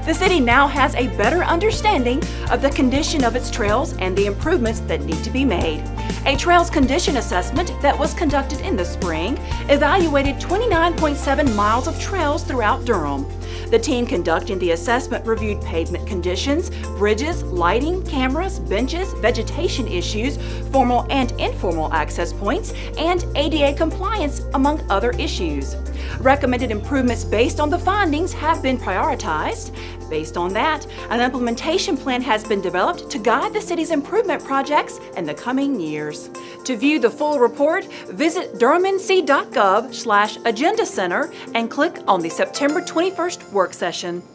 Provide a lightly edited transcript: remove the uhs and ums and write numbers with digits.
The city now has a better understanding of the condition of its trails and the improvements that need to be made. A trails condition assessment that was conducted in the spring evaluated 29.7 miles of trails throughout Durham. The team conducting the assessment reviewed pavement conditions, bridges, lighting, cameras, benches, vegetation issues, formal and informal access points, and ADA compliance, among other issues. Recommended improvements based on the findings have been prioritized. Based on that, an implementation plan has been developed to guide the city's improvement projects in the coming years. To view the full report, visit durhamnc.gov/agenda center and click on the September 21st work session.